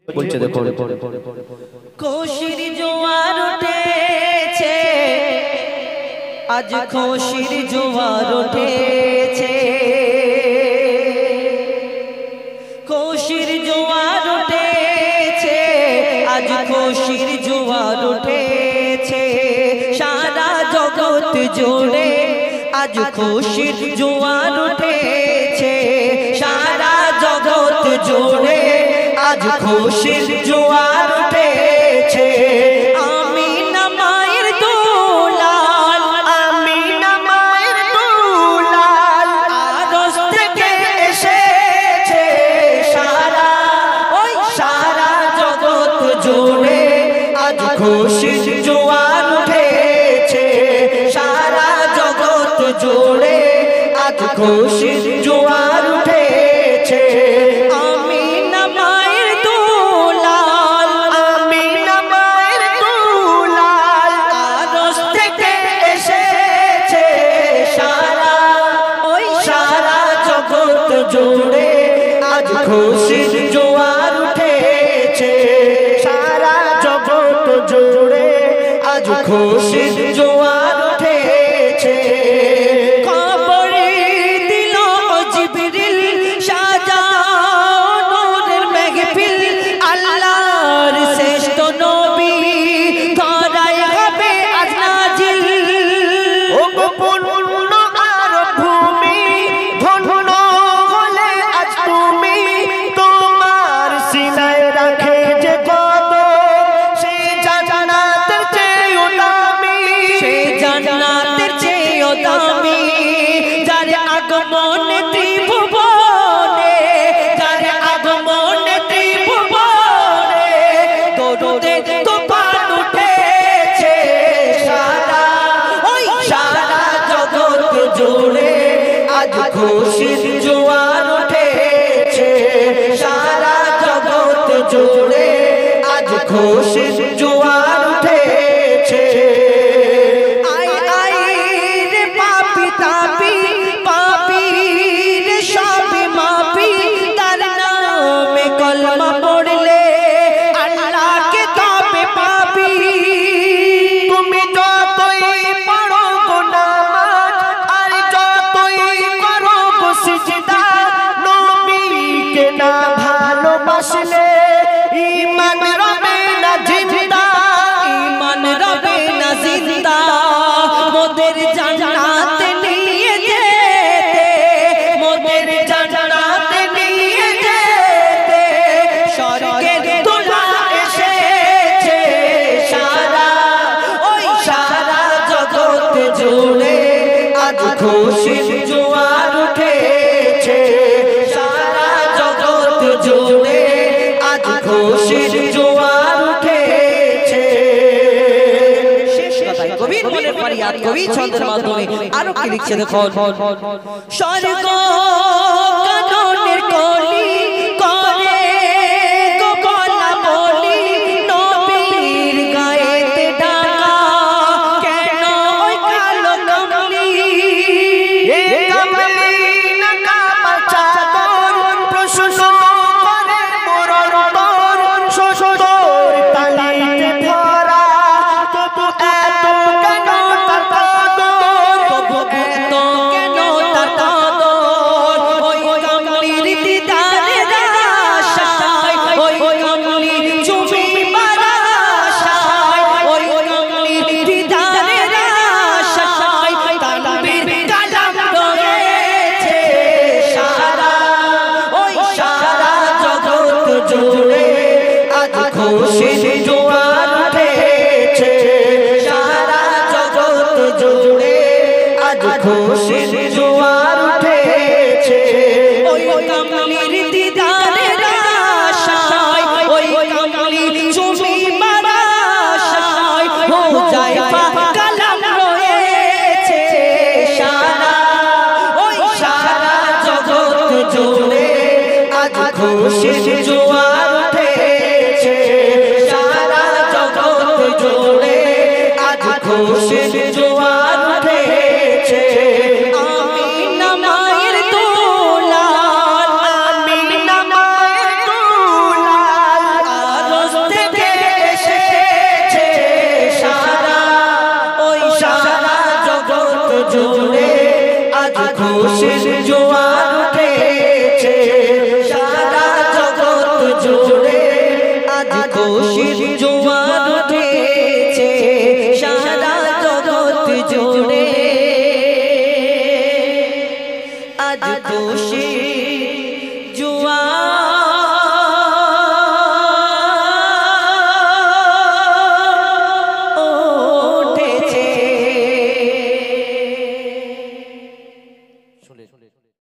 বলছে দেখো খুশির জোয়ার উঠেছে আজ খুশির জোয়ার উঠেছে খুশির জোয়ার উঠেছে আজ খুশির জোয়ার উঠেছে সারা জগৎ জুড়ে আজ খুশির জোয়ার উঠেছে সারা জগৎ জুড়ে আজ খুশির জোয়ার উঠেছে আমিনা মায়ের দুলাল আমিনা মায়ের দুলাল আরশ থেকে এসেছে সারা ওই সারা জগৎ জুড়ে আজ খুশির জোয়ার উঠেছে সারা জগৎ জুড়ে আজ খুশির জোয়ার উঠেছে আমিনা মায়ের দুলাল আমিনা মায়ের দুলাল আরশ থেকে এসেছে সারা ওই সারা জগৎ জুড়ে আজ খুশির জোয়ার উঠেছে সারা জগৎ জুড়ে আজ খুশির জোয়ার উঠেছে খুশির জোয়ার উঠেছে সারা জগৎ জুড়ে আজ খুশির জোয়ার উঠেছে আই আই রে পাপি তাপি পাপি রে সবই মাপি তার নামে কলমা পড়লে আল্লাহকে তবে পাবি তুমি যতই পড়ো গুনাহ আর যতই সিজদা নবীকে না ভালোবাসলে ঈমান রবে না জিন্দা ঈমান রবে না জিন্দা মোদের জান্নাত নিয়ে যেতে মোদের জান্নাত নিয়ে যেতে স্বর্গের দোলা এসেছে সারা ওই সারা জগৎ জুড়ে আজ খুশির জোয়ার উঠেছে সারা জগৎ জুড়ে আজ খুশির জোয়ার উঠেছে শেষ কথায় কবির মনের ফরিয়াদ কবি ছন্দের মাধ্যমে আরো কি লিখছে দেখো স্বর্গ কাননের কলি করে গো বলা বলি নবীর গায়েতে ডাকা কেন ওই কালো কমলি খুশির জোয়ার উঠেছে সারা জগৎ জুড়ে আজ খুশির জোয়ার উঠেছে ওই কমলির দিদারের আশায় ওই কমলির চুমিবার আশায় হো যায় কালাম রয়েছে সারা ওই সারা জগৎ জুড়ে আজ খুশির জোয়ার উঠেছে সারা জগৎ জুড়ে আজ খুশির জোয়ার উঠেছে আমিনা মায়ের দুলাল আমিনা মায়ের দুলাল খুশির জোয়ার উঠেছে সারা জগৎ জুড়ে আজ খুশির জোয়ার উঠেছে সারা জগৎ জুড়ে আজ খুশি